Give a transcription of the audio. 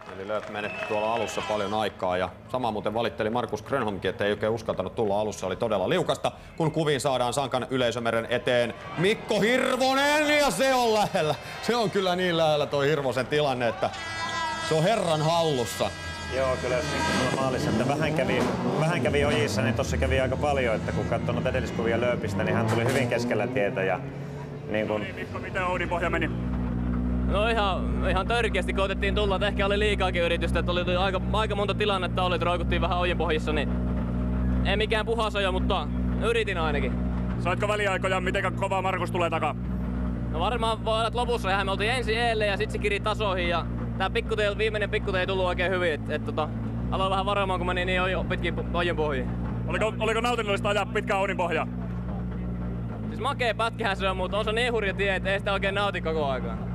Eli Lööp menetti tuolla alussa paljon aikaa ja sama muuten valitteli Markus Grönholmkin, että ei oikein uskaltanut tulla alussa. Oli todella liukasta, kun kuviin saadaan Sankan yleisömeren eteen Mikko Hirvonen ja se on lähellä. Se on kyllä niin lähellä toi Hirvosen tilanne, että se on herran hallussa. Joo, kyllä jos Mikko maalissa, että vähän kävi ojissa, niin tossa kävi aika paljon, että kun katsonut edelliskuvia Lööpistä, niin hän tuli hyvin keskellä tietä ja niin kun... Mikko, miten Oudin pohja meni? No ihan törkeästi koetettiin tulla, että ehkä oli liikaakin yritystä, että oli aika monta tilannetta oli, että roikuttiin vähän ojien pohjissa, niin ei mikään puhasoja, mutta yritin ainakin. Saitko väliaikoja, miten kova Markus tulee takaa? No varmaan voi olla, että lopussa ihan me oltiin ensin eelle ja sit se kiri tasoihin ja tää viimeinen pikkute ei tullut oikein hyvin, aloin vähän varomaan, kun meni niin pitkin ojien pohjiin. Oliko nautinnollista ajaa pitkään Oudin pohjaa? Siis makea pätkihän se on, mutta on se niin hurja tie, että ei sitä oikein nauti koko aikaa.